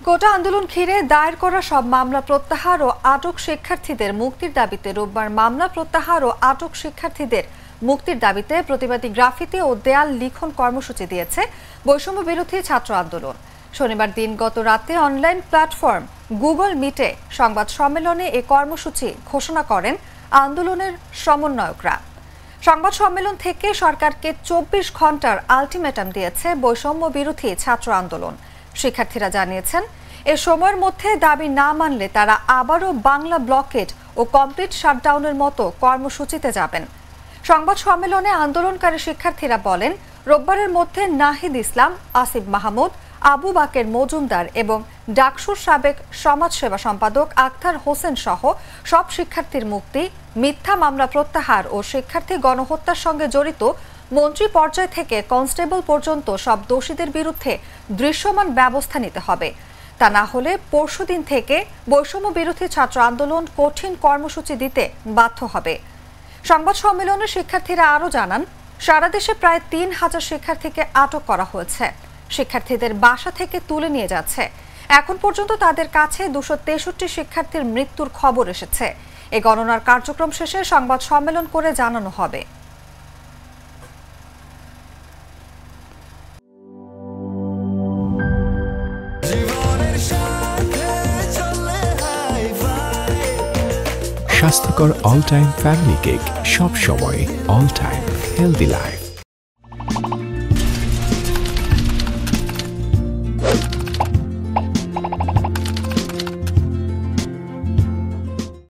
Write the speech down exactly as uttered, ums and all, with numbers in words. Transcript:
কোটা আন্দোলন ঘিরে দায়ের করা সব মামলা প্রত্যাহার ও আটক শিক্ষার্থীদের মুক্তির দাবিতে রোববার মামলা প্রত্যাহার ও আটক শিক্ষার্থীদের মুক্তির দাবিতে প্রতিবাদী গ্রাফিতি ও দেয়াল লিখন কর্মসূচি দিয়েছে বৈষম্য বিরোধী ছাত্র আন্দোলন। শনিবার দিন গত রাতে অনলাইন প্ল্যাটফর্ম গুগল মিটে সংবাদ সম্মেলনে এ কর্মসূচি ঘোষণা করেন আন্দোলনের সমন্বয়করা। সংবাদ সম্মেলন থেকে সরকারকে চব্বিশ ঘন্টার আলটিমেটাম দিয়েছে বৈষম্য বিরোধী ছাত্র আন্দোলন। শিক্ষার্থীরা জানিয়েছেন এ সময়ের মধ্যে দাবি না মানলে তারা আবারও বাংলা ব্লকেড ও কমপ্লিট শাটডাউনের মতো কর্মসূচিতে যাবেন। সংবাদ সম্মেলনে আন্দোলনকারী শিক্ষার্থীরা বলেন, রোববারের মধ্যে নাহিদ ইসলাম, আসিফ মাহমুদ, আবু বাকের মজুমদার এবং ডাকসুর সাবেক সমাজসেবা সম্পাদক আখতার হোসেন সহ সব শিক্ষার্থীর মুক্তি, মিথ্যা মামলা প্রত্যাহার ও শিক্ষার্থী গণহত্যার সঙ্গে জড়িত মন্ত্রী পর্যায় থেকে কনস্টেবল পর্যন্ত সব দোষীদের বিরুদ্ধে দৃশ্যমান ব্যবস্থা নিতে হবে। তা না হলে পরশুদিন থেকে বৈষম্য বিরোধী ছাত্র আন্দোলন কঠিন কর্মসূচি দিতে বাধ্য হবে। সংবাদ সম্মেলনে শিক্ষার্থীরা আরও জানান, সারা দেশে প্রায় তিন হাজার শিক্ষার্থীকে আটক করা হয়েছে। শিক্ষার্থীদের বাসা থেকে তুলে নিয়ে যাচ্ছে। এখন পর্যন্ত তাদের কাছে দুশো তেষট্টি শিক্ষার্থীর মৃত্যুর খবর এসেছে। এ গণনার কার্যক্রম শেষে সংবাদ সম্মেলন করে জানানো হবে। স্বাস্থ্যকর অল টাইম ফ্যামিলি কেক, সব সময় অল টাইম হেলদি লাইফ।